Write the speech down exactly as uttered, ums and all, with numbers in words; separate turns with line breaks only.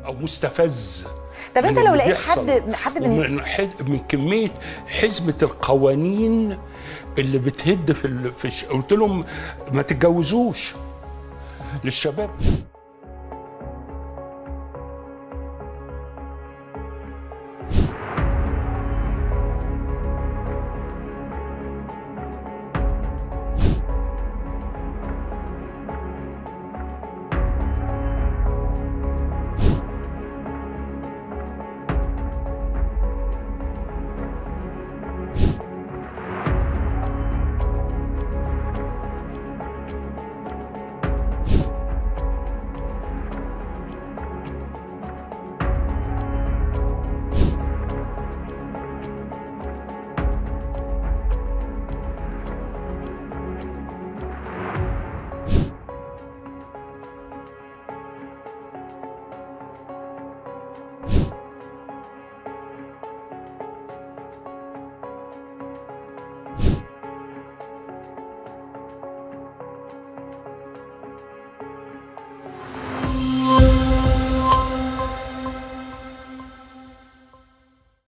او مستفز.
طب انت لو لقيت حد حد من
من, من كميه حزمه القوانين اللي بتهد في, في قلت لهم ما تتجوزوش للشباب.